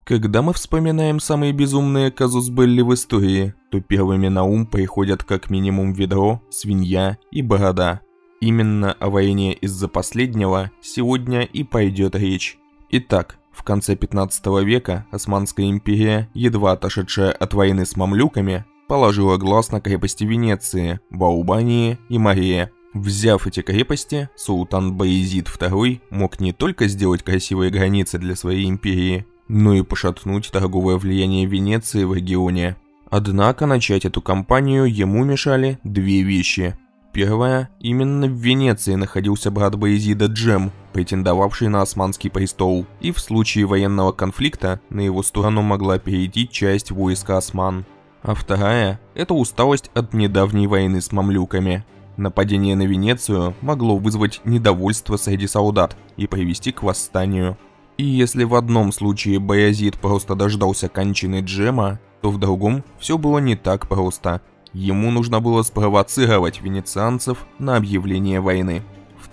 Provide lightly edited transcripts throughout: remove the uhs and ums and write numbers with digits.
Когда мы вспоминаем самые безумные казус белли в истории, то первыми на ум приходят как минимум ведро, свинья и борода. Именно о войне из-за последнего сегодня и пойдет речь. Итак, в конце 15 века Османская империя, едва отошедшая от войны с мамлюками, положила глаз на крепости Венеции, Ваубании и Мария. Взяв эти крепости, султан Баязид II мог не только сделать красивые границы для своей империи, но и пошатнуть торговое влияние Венеции в регионе. Однако начать эту кампанию ему мешали две вещи. Первая, именно в Венеции находился брат Баязида Джем, претендовавший на османский престол, и в случае военного конфликта на его сторону могла перейти часть войска осман. А вторая – это усталость от недавней войны с мамлюками. Нападение на Венецию могло вызвать недовольство среди солдат и привести к восстанию. И если в одном случае Баязид просто дождался кончины Джема, то в другом все было не так просто. Ему нужно было спровоцировать венецианцев на объявление войны. В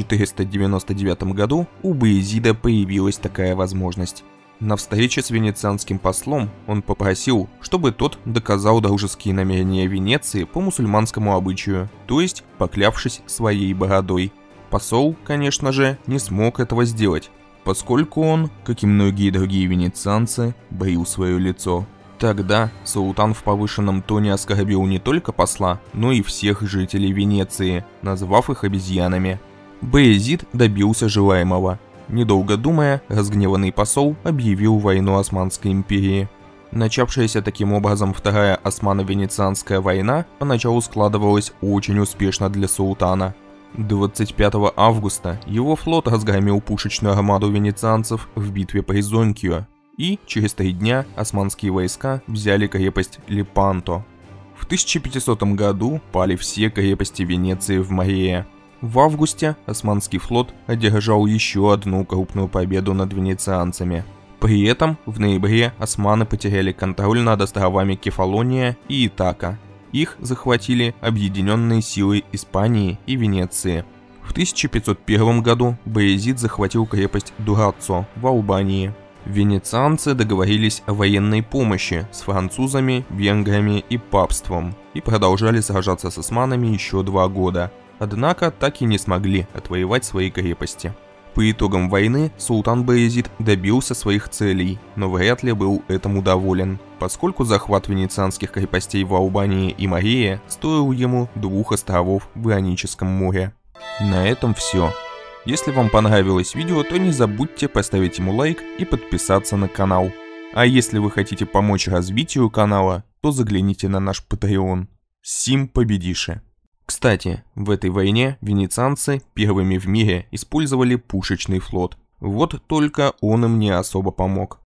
1499 году у Баязида появилась такая возможность. На встрече с венецианским послом он попросил, чтобы тот доказал дружеские намерения Венеции по мусульманскому обычаю, то есть поклявшись своей бородой. Посол, конечно же, не смог этого сделать, поскольку он, как и многие другие венецианцы, брил свое лицо. Тогда султан в повышенном тоне оскорбил не только посла, но и всех жителей Венеции, назвав их обезьянами. Баязид добился желаемого. Недолго думая, разгневанный посол объявил войну Османской империи. Начавшаяся таким образом Вторая Османо-Венецианская война поначалу складывалась очень успешно для султана. 25 августа его флот разгромил пушечную армаду венецианцев в битве при Зонкио, и через 3 дня османские войска взяли крепость Лепанто. В 1500 году пали все крепости Венеции в Марее. В августе османский флот одержал еще одну крупную победу над венецианцами. При этом в ноябре османы потеряли контроль над островами Кефалония и Итака. Их захватили объединенные силы Испании и Венеции. В 1501 году Баязид захватил крепость Дураццо в Албании. Венецианцы договорились о военной помощи с французами, венграми и папством и продолжали сражаться с османами еще 2 года. Однако так и не смогли отвоевать свои крепости. По итогам войны султан Баязид добился своих целей, но вряд ли был этому доволен, поскольку захват венецианских крепостей в Албании и Марее стоил ему 2 островов в Ионическом море. На этом все. Если вам понравилось видео, то не забудьте поставить ему лайк и подписаться на канал. А если вы хотите помочь развитию канала, то загляните на наш Patreon. Сим победише! Кстати, в этой войне венецианцы первыми в мире использовали пушечный флот. Вот только он им не особо помог.